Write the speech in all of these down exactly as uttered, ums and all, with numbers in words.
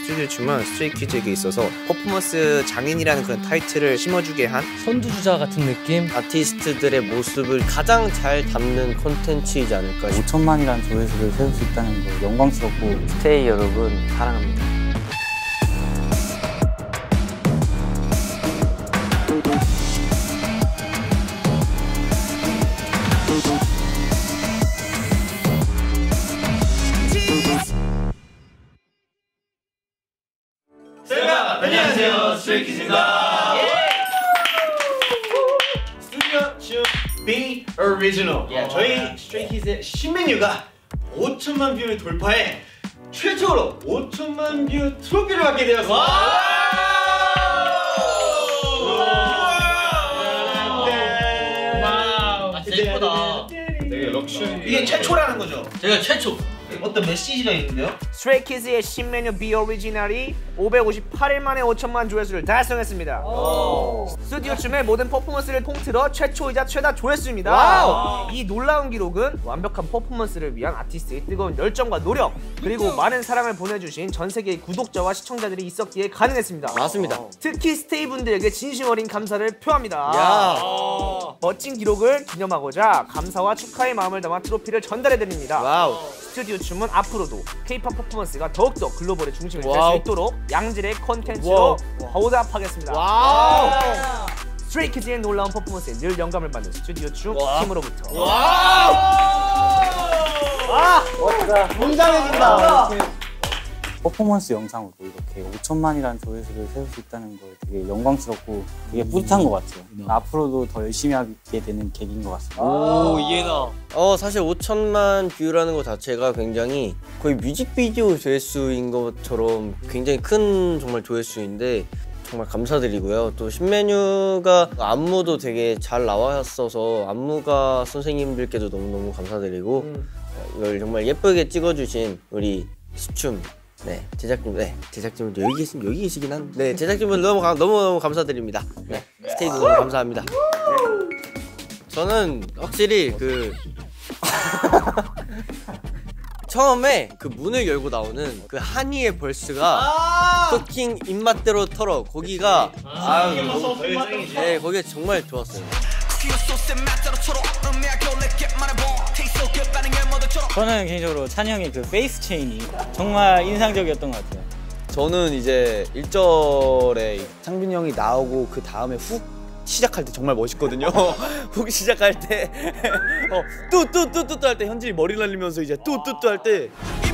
스튜디오 춤은 스트레이키즈에게 있어서 퍼포먼스 장인이라는 그런 타이틀을 심어주게 한 선두주자 같은 느낌? 아티스트들의 모습을 가장 잘 담는 콘텐츠이지 않을까. 오천만이라는 조회수를 세울 수 있다는 거 영광스럽고. 스테이 여러분 사랑합니다. 안녕하세요, 스트레이키즈입니다. 스튜디오 춤 B Original. 어, 저희 스트레이키즈의 신메뉴가 오천만 뷰를 돌파해 최초로 오천만 뷰 트로피를 받게 되었습니다. 와우, 진짜 예쁘다. 되게 럭셔리. 이게 최초라는 거죠? 제가 최초. 어떤 메시지가 있는데요? 스트레이키즈의 신메뉴 B 오리지널이 오백오십팔 일 만에 오천만 조회수를 달성했습니다. 스튜디오 춤의 모든 퍼포먼스를 통틀어 최초이자 최다 조회수입니다. 와우. 이 놀라운 기록은 완벽한 퍼포먼스를 위한 아티스트의 뜨거운 열정과 노력, 그리고 많은 사랑을 보내주신 전 세계의 구독자와 시청자들이 있었기에 가능했습니다. 맞습니다. 특히 스테이 분들에게 진심 어린 감사를 표합니다. 야. 멋진 기록을 기념하고자 감사와 축하의 마음을 담아 트로피를 전달해드립니다. 와우. 스튜디오 춤은 앞으로도 K-팝 퍼포먼스가 더욱더 글로벌의 중심이 될 와우. 수 있도록 양질의 콘텐츠로 보답하겠습니다. 와우. 스트레이키즈의 놀라운 퍼포먼스에 늘 영감을 받는 스튜디오 춤 와우. 팀으로부터. 와우. 아! 멋지다. 굉장해진다. 퍼포먼스 영상으로 이렇게 오천만이라는 조회수를 세울 수 있다는 거 되게 영광스럽고 되게 뿌듯한 것 같아요. 앞으로도 더 열심히 하게 되는 계기인 것 같습니다. 오, 이해다. 어, 사실 오천만 뷰라는 것 자체가 굉장히 거의 뮤직비디오 조회수인 것처럼 굉장히 큰 정말 조회수인데 정말 감사드리고요. 또 신메뉴가 안무도 되게 잘 나왔어서 안무가 선생님들께도 너무너무 감사드리고 음. 이걸 정말 예쁘게 찍어주신 우리 수춤 네, 제작진, 네, 제작진분들 여기 계신 여기 계시긴 한데, 네, 제작진분 너무 너무 너무 감사드립니다. 네, 스테이도 너무 감사합니다. 네. 저는 확실히 그 처음에 그 문을 열고 나오는 그 한이의 벌스가 토킹 입맛대로 털어 거기가 아, 너무 네, 거기가 정말 좋았어요. 저는 개인적으로 찬이 형의 그 페이스 체인이 정말 인상적이었던 것 같아요. 저는 이제 일 절에 창빈이 형이 나오고 그 다음에 훅 시작할 때 정말 멋있거든요. 훅 시작할 때 어, 뚜뚜뚜뚜뚜 할 때 현진이 머리 날리면서 이제 뚜뚜뚜 할 때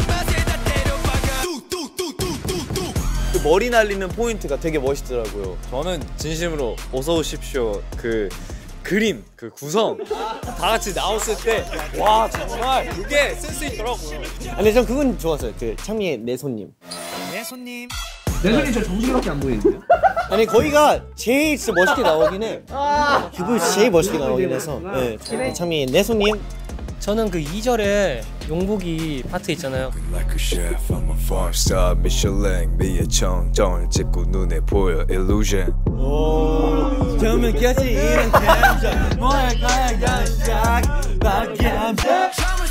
그 머리 날리는 포인트가 되게 멋있더라고요. 저는 진심으로 어서 오십시오 그 그림, 그 구성 다 같이 나왔을 때 와 정말 그게 센스 있더라고요. 근데 전 그건 좋았어요. 그 창미의 내 손님. 내 손님. 내 손님 저 정수리밖에 안 보이는데요? 아니 거기가 제일 진짜 멋있게 나오긴 해. 그거 제일 멋있게 나오긴 해서. 네, 창미의 내 손님. 저는 그 이 절에 용복이 파트 있잖아요. Like a chef, I'm a five star Michelin. 미의 청정을 찍고 눈에 보여 illusion. 오, 처음엔 깨지 이런 감정. 뭐랄까 감정, 막 감정.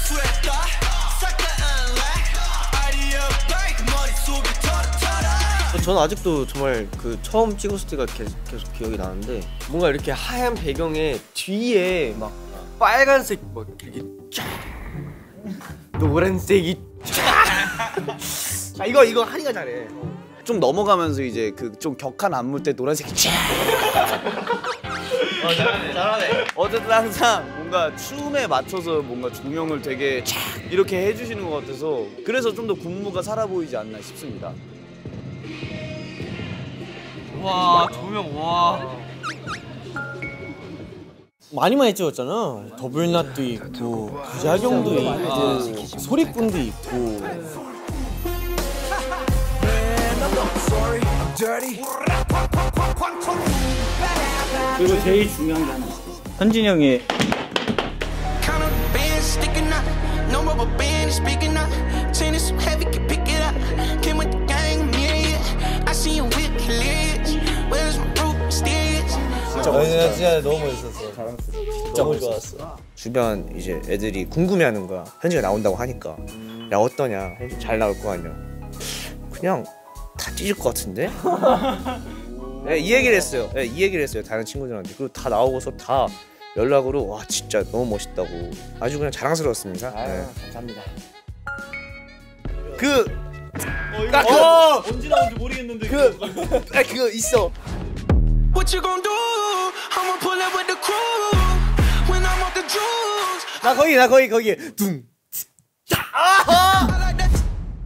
저는 아직도 정말 그 처음 찍었을 때가 계속, 계속 기억이 나는데 뭔가 이렇게 하얀 배경에 뒤에 막 빨간색 막 이렇게 쫙 노란색이 쫙. 아 이거 이거 한이가 잘해. 좀 넘어가면서 이제 그 좀 격한 안무 때 노란색이 쫙. 어 잘하네 잘하네. 어쨌든 항상 뭔가 춤에 맞춰서 뭔가 조명을 되게 쫙 이렇게 해주시는 것 같아서 그래서 좀 더 군무가 살아 보이지 않나 싶습니다. 와 조명 와. 많이 많이 찍었잖아. 더블낫도 있고 부작용도 있고 소리꾼도 있고. 그리고 제일 중요한 게 하나 있어요. 현진이 형의 진짜 진짜 너무 멋있었어. 자랑스러워. 너무 좋았어. 주변 이제 애들이 궁금해하는 거야. 현지가 나온다고 하니까 야 어떠냐? 잘 나올 거 아니야. 그냥 다 찢을 것 같은데? 네, 이 얘기를 했어요. 네, 이 얘기를 했어요. 다른 친구들한테. 그리고 다 나오고서 다 연락으로 와 진짜 너무 멋있다고 아주 그냥 자랑스러웠습니다. 네. 감사합니다. 그 어, 이거 아, 그, 어, 언제 나온지 모르겠는데 그, 아, 그거 있어. What you gonna do? I'ma pull up with the crew when I'm off the juice. 나 거기 나 거기 거기 둥. 아하. I like that.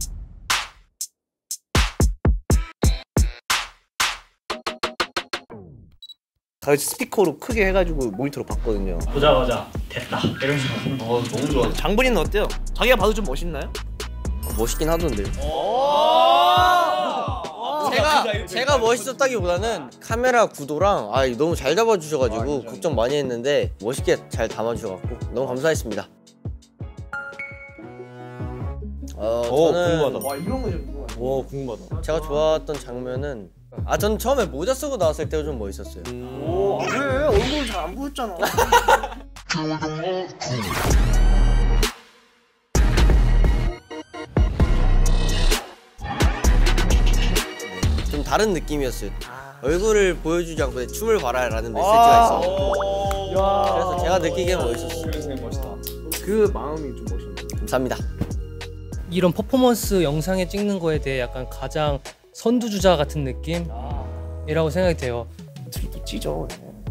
다 스피커로 크게 해가지고 모니터로 봤거든요. 보자마자 됐다 이런 생각. 어 너무 좋아. 장본인은 어때요? 자기가 봐도 좀 멋있나요? 멋있긴 하던데. 제가 제가 멋있었다기보다는 카메라 구도랑 아 너무 잘 잡아주셔가지고 걱정 많이 했는데 멋있게 잘 담아주셔갖고 너무 감사했습니다. 어 오, 저는 궁금하다. 와 이런 거좀 궁금해. 와 궁금하다. 제가 좋아했던 장면은 아 전 처음에 모자 쓰고 나왔을 때가 좀 멋있었어요. 오, 아, 왜 얼굴 잘 안 보였잖아. 좀 다른 느낌이었어요. 얼굴을 보여주지 않고 내 춤을 봐라라는 메시지가 있었고 그래서 제가 느끼기엔 멋있었어요. 그 마음이 좀 멋있네. 감사합니다. 이런 퍼포먼스 영상에 찍는 거에 대해 약간 가장 선두주자 같은 느낌이라고 생각이 돼요. 트리도 찢어.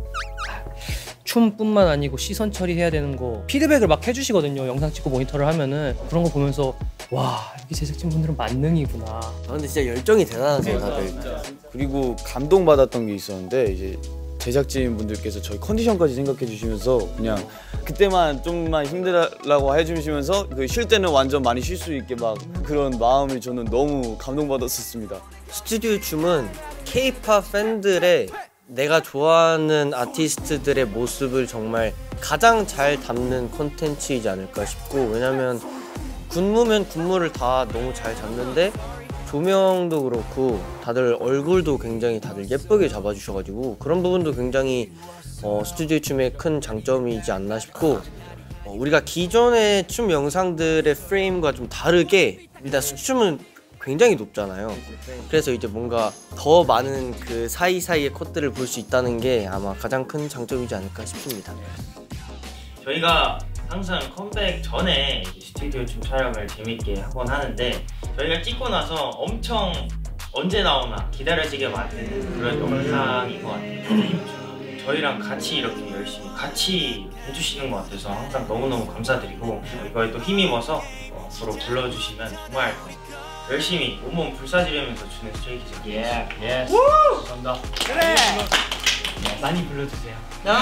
춤뿐만 아니고 시선 처리해야 되는 거 피드백을 막 해주시거든요. 영상 찍고 모니터를 하면은 그런 거 보면서 와 여기 제작진분들은 만능이구나. 아 근데 진짜 열정이 대단하세요 다들. 그리고 감동받았던 게 있었는데 이제 제작진 분들께서 저희 컨디션까지 생각해 주시면서 그냥 그때만 좀만 힘들라고 해주시면서 그 쉴 때는 완전 많이 쉴 수 있게 막 그런 마음이 저는 너무 감동받았었습니다. 스튜디오 춤은 K-팝 팬들의 내가 좋아하는 아티스트들의 모습을 정말 가장 잘 담는 콘텐츠이지 않을까 싶고 왜냐면 군무면 군무를 다 너무 잘 잡는데 조명도 그렇고 다들 얼굴도 굉장히 다들 예쁘게 잡아주셔가지고 그런 부분도 굉장히 어, 스튜디오 춤의 큰 장점이지 않나 싶고 어, 우리가 기존의 춤 영상들의 프레임과 좀 다르게 일단 수춤은 굉장히 높잖아요. 그래서 이제 뭔가 더 많은 그 사이사이의 컷들을 볼 수 있다는 게 아마 가장 큰 장점이지 않을까 싶습니다. 저희가 항상 컴백 전에 스튜디오 춤 촬영을 재밌게 하곤 하는데 저희가 찍고 나서 엄청 언제 나오나 기다려지게 만드는 그런 영상인 것 같아요. 저희랑 같이 이렇게 열심히 같이 해주시는 것 같아서 항상 너무너무 감사드리고 이거에 또 힘입어서 앞으로 불러주시면 정말 열심히 온몸 불사지르면서 주는 스트레이키즈. 예, 예. 감사합니다. 그래. 많이 불러주세요.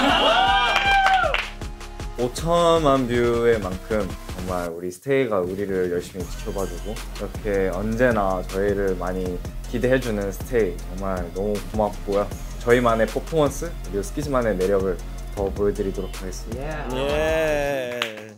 오천만 뷰의 만큼 정말 우리 스테이가 우리를 열심히 지켜봐주고 이렇게 언제나 저희를 많이 기대해주는 스테이 정말 너무 고맙고요. 저희만의 퍼포먼스 그리고 스키즈만의 매력을 더 보여드리도록 하겠습니다. 예.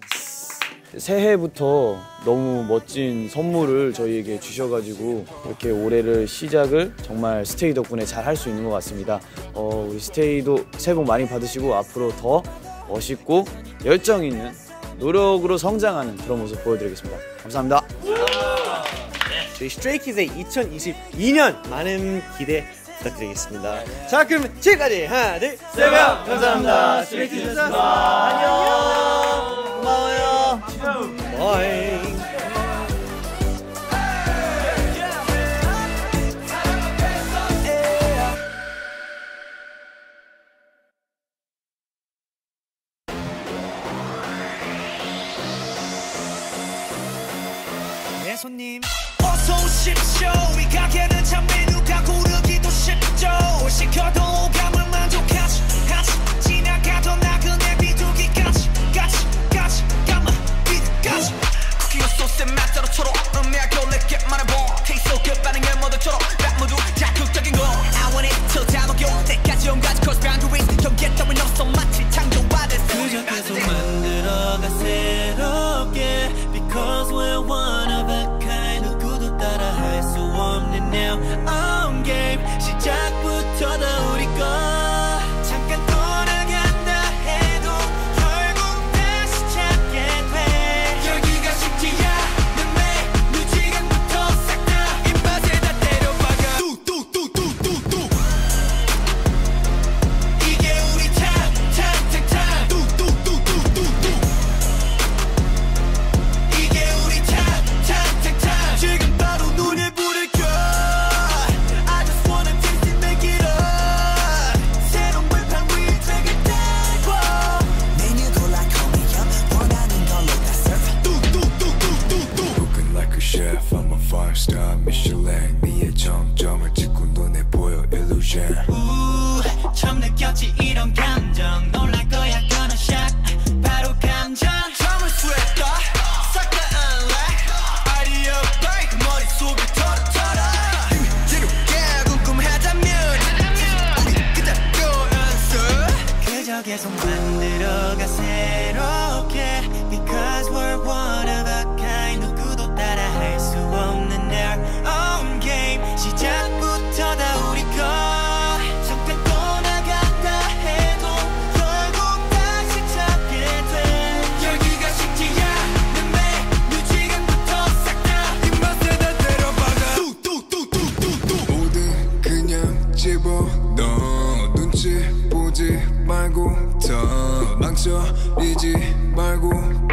새해부터 너무 멋진 선물을 저희에게 주셔가지고 이렇게 올해를 시작을 정말 스테이 덕분에 잘 할 수 있는 것 같습니다. 어, 우리 스테이도 새해 복 많이 받으시고 앞으로 더 멋있고 열정 있는 노력으로 성장하는 그런 모습 보여드리겠습니다. 감사합니다. 저희 스트레이키즈의 이천이십이 년 많은 기대 부탁드리겠습니다. 자 그럼 지금까지 하나 둘 셋 감사합니다. 스트레이키즈였습니다. 안녕. 고마워요. 바이. 네 손님. 어서 오십시오. 이 가게는 참 메뉴가 고르기도 쉽죠. 시켜도 오감을 만족하지 하지 지나가던 나그네 비둘기까지 까지 까지 까만 비둘기까지 정점을 찍고 눈에 보여 illusion. 우 처음 느꼈지 이런 감정 놀랄 거야 gonna shock 바로 감정 처음을 수했다 싹 다 unlock 아이디어 break 머릿속을 털어털어 지루게 궁금하다면 우리 그대로였어 그저 계속 만들어가 새롭게 because we're one of a kind 누구도 따라할 수 없는 their own game 시작부터 다 우리 거 잠깐 떠나갔다 해도 결국 다시 찾게 돼 열기가 식지 않는 매 지금부터 싹 다 입맛에 다 때려박아 뚜뚜뚜뚜뚜뚜 모든 그냥 집어넣어 눈치 보지 말고 더 망설이지 말고